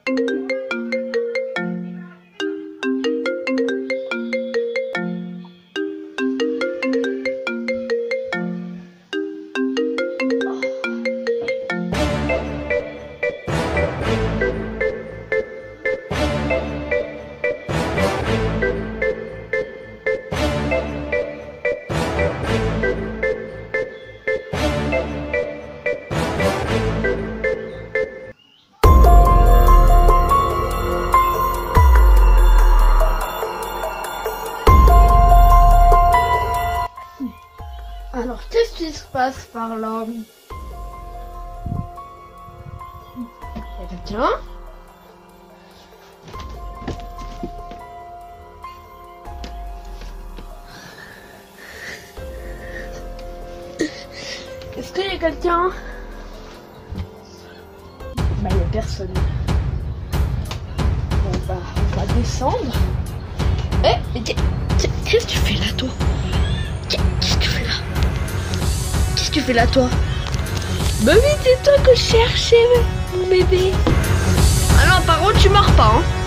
Alors, qu'est-ce qui se passe par là? Il y a quelqu'un? Est-ce qu'il y a quelqu'un? Bah, il n'y a personne. Bon, on va descendre. Qu'est-ce que tu fais là, toi? Qu'est-ce que tu fais là? Qu'est-ce que tu fais là, toi? Bah oui, c'est toi que je cherchais, mon bébé. Ah non, par contre, tu mords pas, hein.